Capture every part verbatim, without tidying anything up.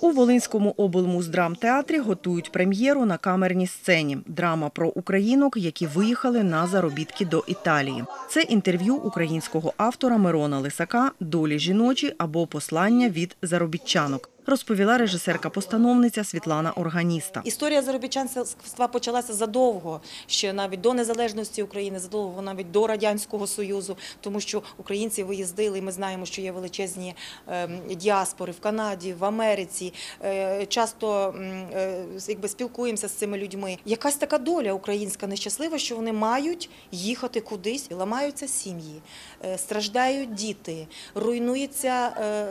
У Волинському облмуздрамтеатрі готують прем'єру на камерній сцені. Драма про українок, які виїхали на заробітки до Італії. Це інтерв'ю українського автора Мирона Лисака «Долі жіночі» або «Послання від заробітчанок», розповіла режисерка-постановниця Світлана Органіста. Історія заробітчанства почалася задовго, ще навіть до незалежності України, задовго навіть до Радянського Союзу, тому що українці виїздили, і ми знаємо, що є величезні діаспори в Канаді, в Америці. Часто якби, спілкуємося з цими людьми. Якась така доля українська нещаслива, що вони мають їхати кудись, ламаються сім'ї, страждають діти, руйнується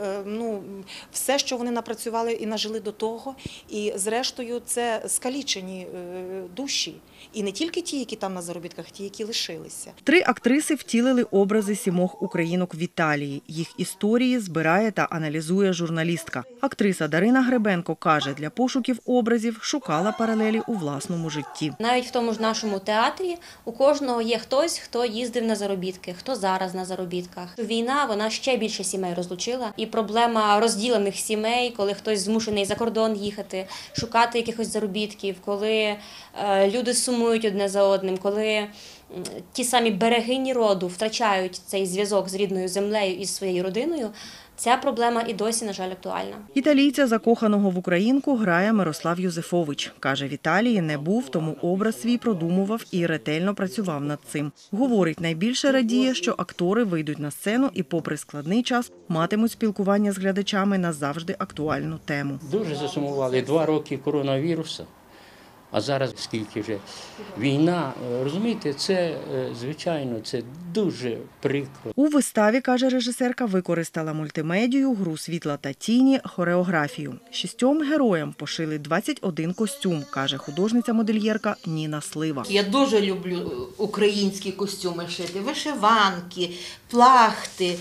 ну, все, що вони напрацювали і нажили до того, і зрештою це скалічені душі. І не тільки ті, які там на заробітках, ті, які лишилися. Три актриси втілили образи сімох українок в Італії. Їх історії збирає та аналізує журналістка. Актриса Дарина Гребенко каже, для пошуків образів шукала паралелі у власному житті. Навіть в тому ж нашому театрі у кожного є хтось, хто їздив на заробітки, хто зараз на заробітках. Війна, вона ще більше сімей розлучила. І проблема розділених сімей, коли хтось змушений за кордон їхати, шукати якихось заробітків, коли люди сумують одне за одним, коли ті самі берегині роду втрачають цей зв'язок з рідною землею і своєю родиною, ця проблема і досі, на жаль, актуальна. Італійця, закоханого в українку, грає Мирослав Юзефович. Каже, в Італії не був, тому образ свій продумував і ретельно працював над цим. Говорить, найбільше радіє, що актори вийдуть на сцену і, попри складний час, матимуть спілкування з глядачами на завжди актуальну тему. Дуже засумували два роки коронавірусу. А зараз, скільки вже війна, розумієте, це, звичайно, це дуже прикро. У виставі, каже режисерка, використала мультимедію, гру світла та тіні, хореографію. Шістьом героям пошили двадцять один костюм, каже художниця-модельєрка Ніна Слива. Я дуже люблю українські костюми шити, вишиванки, плахти,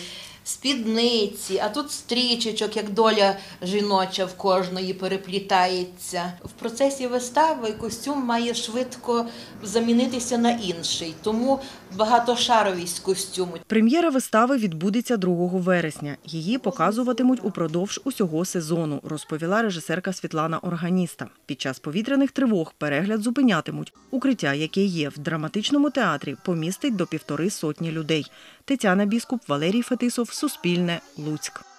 спідниці, а тут стрічечок, як доля жіноча в кожної переплітається. В процесі вистави костюм має швидко замінитися на інший, тому багатошаровість костюму. Прем'єра вистави відбудеться другого вересня. Її показуватимуть упродовж усього сезону, розповіла режисерка Світлана Органіста. Під час повітряних тривог перегляд зупинятимуть. Укриття, яке є в драматичному театрі, помістить до півтори сотні людей. Тетяна Біскуп, Валерій Фетисов, Суспільне, Луцьк.